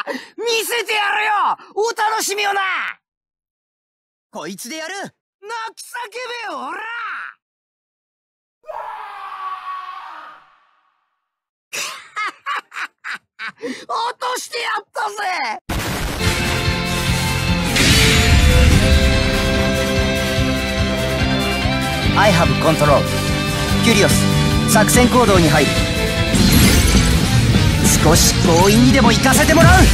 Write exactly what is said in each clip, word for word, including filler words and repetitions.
見せてやるよ、お楽しみをな。 こいつでやる。 泣き叫べよ、おら。落としてやったぜ。 I have control。キュリオス、作戦行動に入る。少し強引にでも行かせてもらう。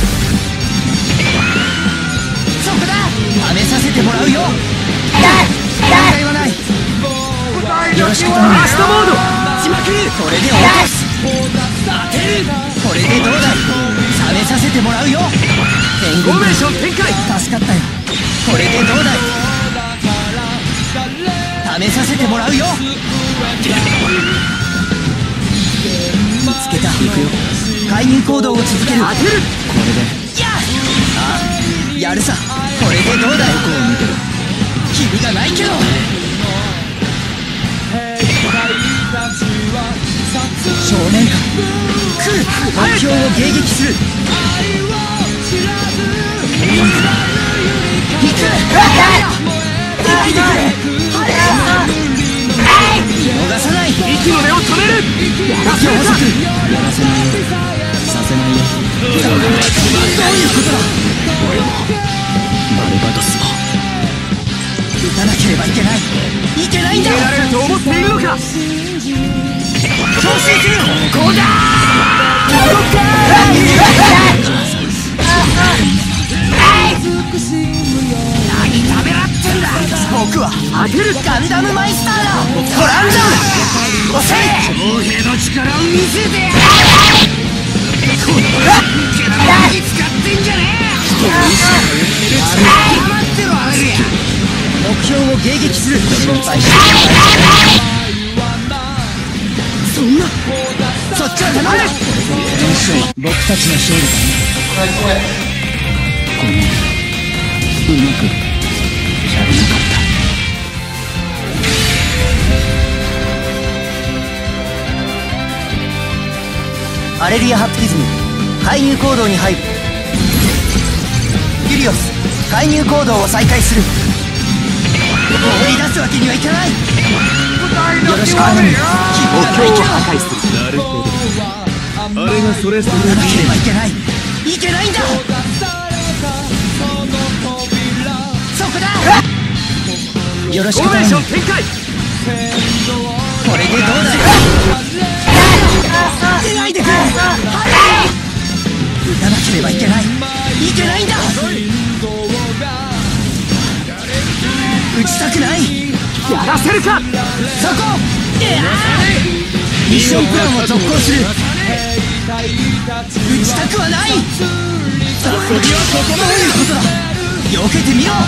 そこだ。試させてもらうよ。問題はない。よろしく頼む。 ファーストモードしまくる。 これで落とす。当てる。これでどうだい。試させてもらうよ。 フォーメーション展開。 助かったよ。これでどうだい。試させてもらうよ。見つけた。行くよ。介入行動を続ける。 当てる。 これでやああやるさ。これでどうだい。どこを見てる。君がないけど。正面か。来る。目標を迎撃する。行く。逃げてくれ。逃さない。 息の根を止める。 やらせるか。やらせないよ。させないよ。どういうことだ。俺もバルバドスも撃たなければいけない。いけないんだ。 逃げられると思っているのか。強襲する。こうだ何ためらってんだ。 僕は当てる。 ガンダムマイスターだ。トランザム。押せ。 公平の力を見せてやる。この力に使ってんじゃねえ。黙ってろアレリア。 目標を迎撃する。心配しそんな。そっちは頼んだ。この勝利僕たちの勝利だね。ごめん、うまくやれなかった。アレリアハプティズム介入行動に入る。キュリオス介入行動を再開する。放り出すわけにはいかない。よろしく頼む。 目標を破壊する。なるほど。あれがそれそれ。 やらなければいけない。いけないんだ。そこだ。よろしく頼む。 フォーメーション展開。 これでどうだい。出ないでくれ。撃たなければいけない。いけないんだ。撃ちたくない。 やらせるか。 そこ。ミッションプランを続行する。撃ちたくはない。それはここ。どういうことだ。避けてみろ。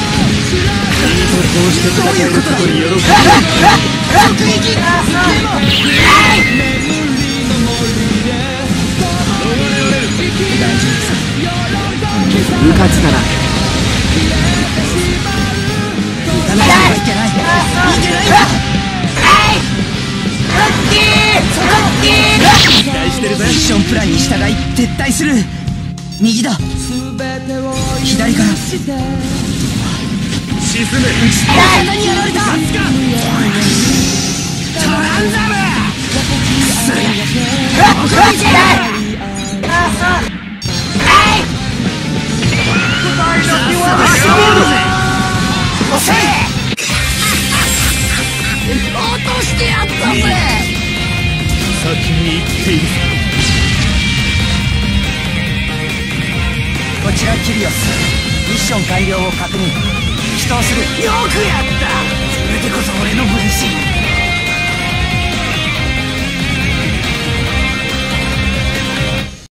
どういうことだ。直撃。でも大丈夫さ。 部活だな。 撃たなければいけない。いけないんだ。 期待してるぜ。 ミッションプランに従い撤退する。右だ。左から。 沈め。 体にやられた。 トランザム。押せ。落としてやったぜ。先に行っている。 こちらキュリオスミッション完了を確認。起動する。 よくやった。それでこそ俺の分身。